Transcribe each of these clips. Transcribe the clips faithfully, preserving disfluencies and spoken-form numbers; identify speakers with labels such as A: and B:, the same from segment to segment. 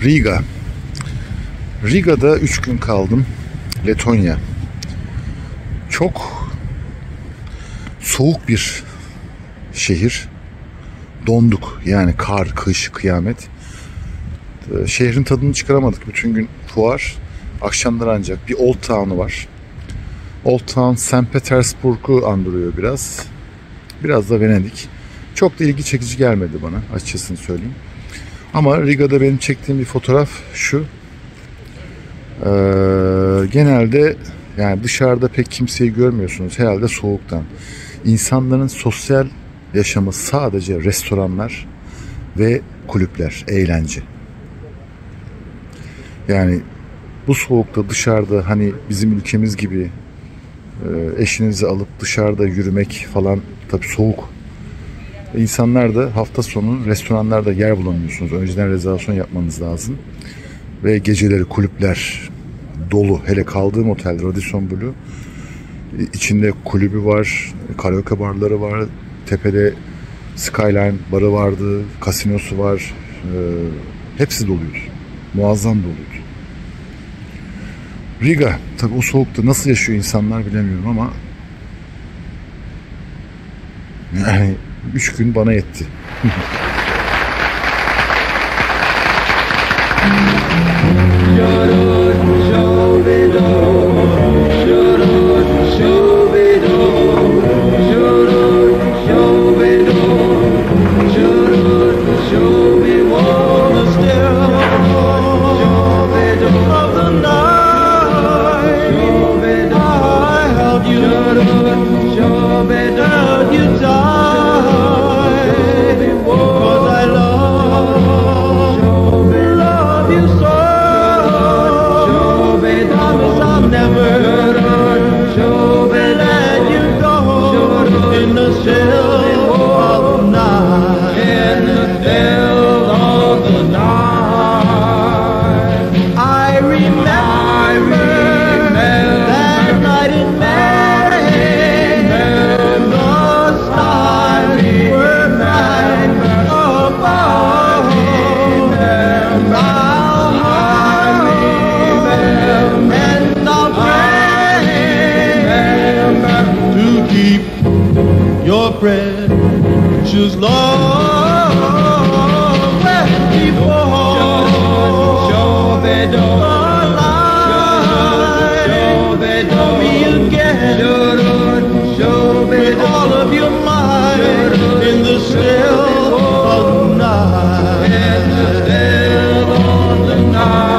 A: Riga. Riga'da üç gün kaldım. Letonya. Çok soğuk bir şehir. Donduk. Yani kar, kış, kıyamet. Şehrin tadını çıkaramadık. Bütün gün fuar. Akşamları ancak bir Old Town'u var. Old Town Saint Petersburg'u andırıyor biraz. Biraz da Venedik. Çok da ilgi çekici gelmedi bana, açıkçası söyleyeyim. Ama Riga'da benim çektiğim bir fotoğraf şu. Ee, genelde yani dışarıda pek kimseyi görmüyorsunuz herhalde soğuktan. İnsanların sosyal yaşamı sadece restoranlar ve kulüpler, eğlence. Yani bu soğukta dışarıda hani bizim ülkemiz gibi eşinizi alıp dışarıda yürümek falan tabii soğuk. İnsanlar da hafta sonu restoranlarda yer bulamıyorsunuz. Önceden rezervasyon yapmanız lazım. Ve geceleri kulüpler dolu. Hele kaldığım otel Radisson Blu. İçinde kulübü var, karaoke barları var. Tepede Skyline barı vardı, kasinosu var. Ee, hepsi doluydu. Muazzam doluydu. Riga, tabii o soğukta nasıl yaşıyor insanlar bilemiyorum ama yani üç gün bana yetti.
B: Your precious love where before show me again with all of your might in the still of the night, in the still of the night.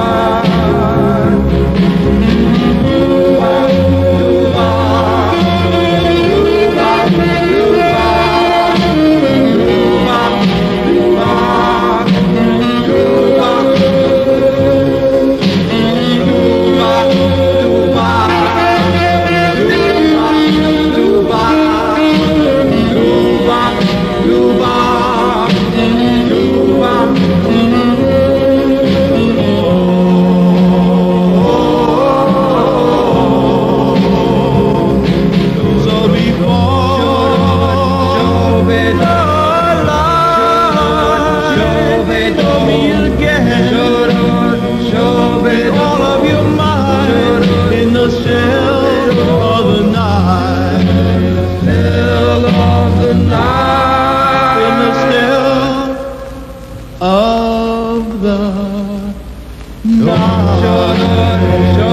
B: Of the night.